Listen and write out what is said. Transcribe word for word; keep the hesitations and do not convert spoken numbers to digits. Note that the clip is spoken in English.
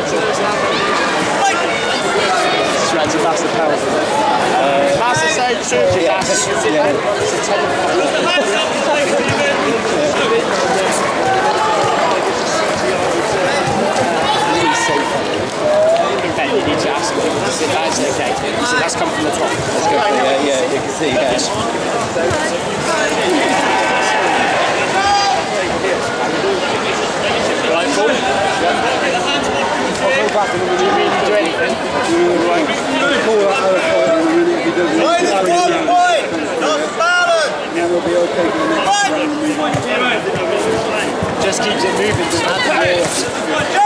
Shreds of massive power. Massive side surgery. Yeah. You need to ask him to sit down and say, okay, so that's come from the top. Let's go. Yeah, yeah, you can see that. Right, Paul? I'll go back and do you mean to do anything? Right. Call that other fight in a minute if he doesn't. Point is one point! Not the balance! Now we'll be okay for the next round. Just keeps it moving.